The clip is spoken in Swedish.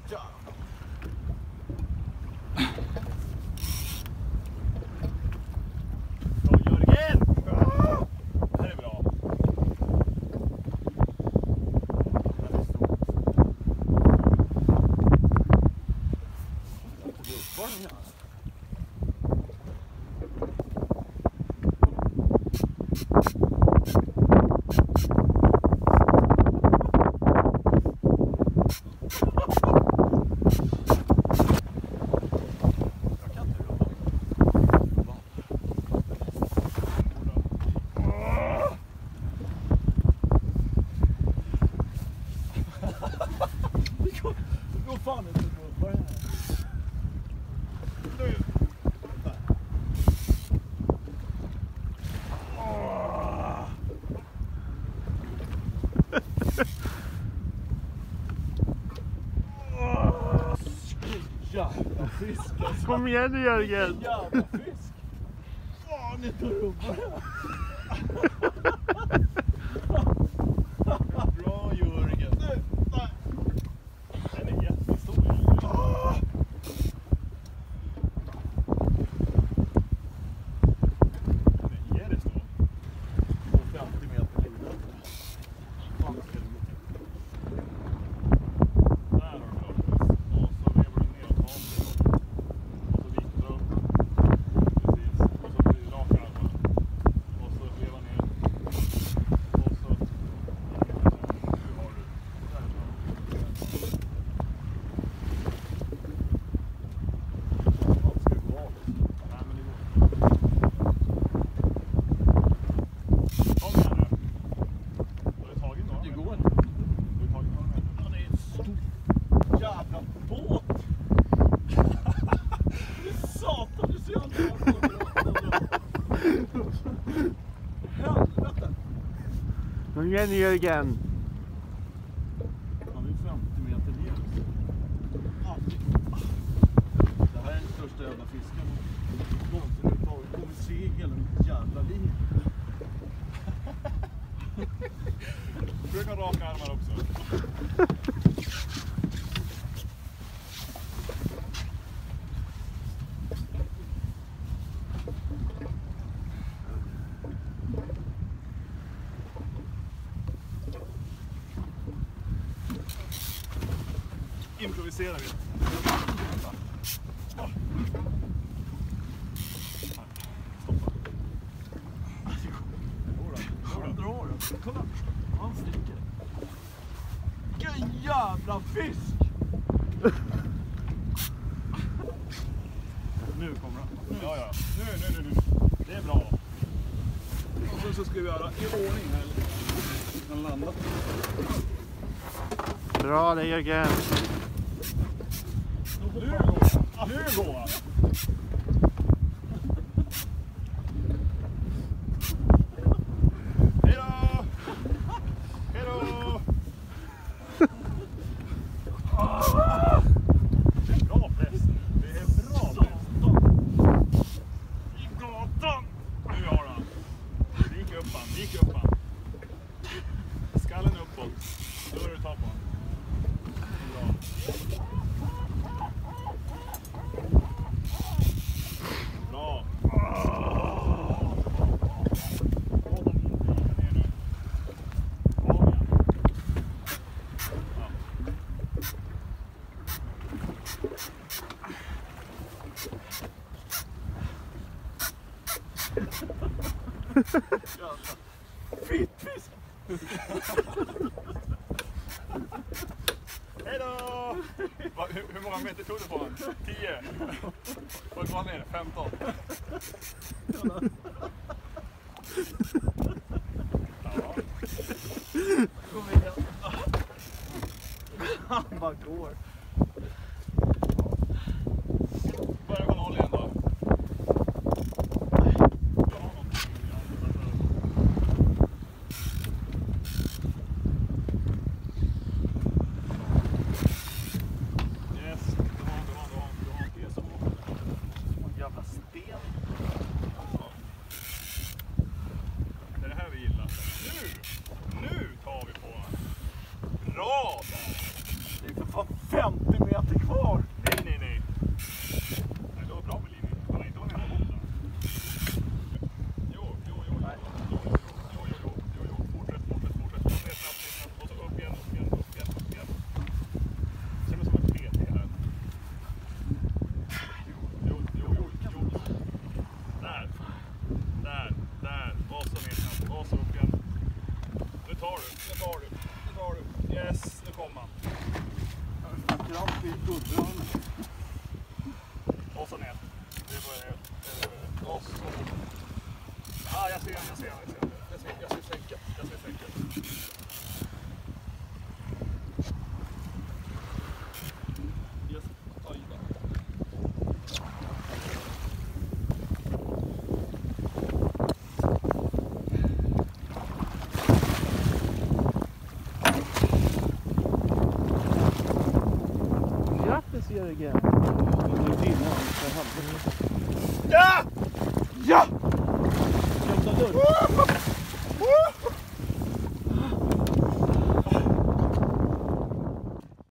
Ja. Jörgen! Det här är bra. Fan inte på det här. Nu. Jävla fisk alltså. Kom igen nu Jörgen. Jävla fisk. Fan inte rubbar det. Bra Jörgen. Den är jättestor. Den är jättestor. 50 meter lina. Där har du bra fisk. Och så lever du ner och tar sig. Och så viktar du upp. Precis. Och så blir det raka armar. Och så lever ner. Och så... Nu har du. Där är bra. Kom igen Jörgen. Han är 50 meter ner. Det här är den största jävla fisken någonsin överhuvudtaget. Kommer se hela mitt jävla liv. Försök ha raka armar också. Improviserar vi. Stoppa. Han drar den. Kolla. Han sticker. Vilken jävla fisk! Nu kommer han. Ja. Nu. Det är bra. Och så ska vi göra i ordning här. Den landar. Bra det Jörgen. Nu går han. Hejdå! Hejdå! Det är bra press. Det är bra press. I gatan! Nu har han. Vik upp han. Skallen uppåt. Då är du ta på han. Bra. Bra. Fittfisk! Hejdå! Hur många meter tog du på honom? 10? Vad var ner? 15? Ja. Kom igen. Han bara går. Börjar gå noll igen då. Bra där! Det är för fan 50 meter kramp i guldbrönnen. Och så ner. Det börjar... Och så... Ah, jag ser sänka. Yes. Oj då. Grattis Jörgen! Ja! Ja! Köpta dörr.